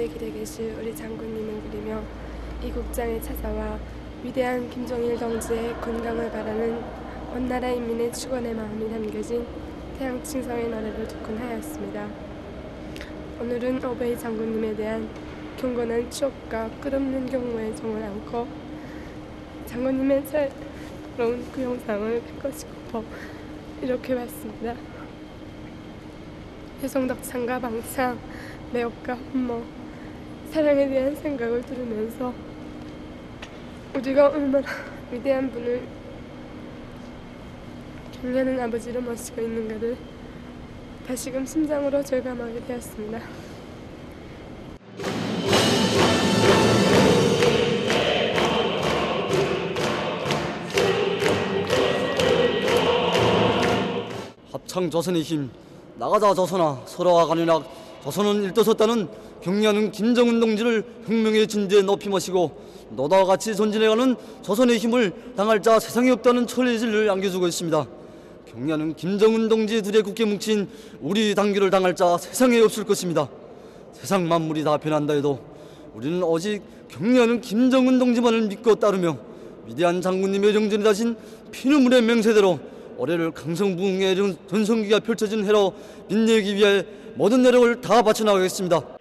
하늘에 길에 계실 우리 장군님을 그리며 이 국장에 찾아와 위대한 김정일 동지의 건강을 바라는 온 나라 인민의 축원의 마음이 담겨진 태양칭성의 노래를 듣곤 하였습니다. 오늘은 오베이 장군님에 대한 경건한 추억과 끝없는 경무의 정을 안고 장군님의 새로운 그 영상을 뵙고 싶어 이렇게 왔습니다. 해성덕창과 방창, 매혹과 hun모, 사랑에 대한 생각을 들으면서 우리가 얼마나 위대한 분을 경려하는 아버지를 모시고 있는가를 다시금 심장으로 절감하게 되었습니다. 합창 조선의 힘, 나가자 조선아, 서로와 간연악, 조선은 일떠섰다는 경리하는 김정은 동지를 혁명의 진대에 높이 모시고 너다와 같이 전진해가는 조선의 힘을 당할 자 세상에 없다는 철의 진리를 안겨주고 있습니다. 경리하는 김정은 동지의 둘에 굳게 뭉친 우리 당규를 당할 자 세상에 없을 것입니다. 세상 만물이 다 변한다 해도 우리는 오직 경리하는 김정은 동지만을 믿고 따르며 위대한 장군님의 정전에 다신 피눈물의 맹세대로 올해를 강성부흥의 전성기가 펼쳐진 해로 빛내기 위해 모든 노력을 다 바쳐나가겠습니다.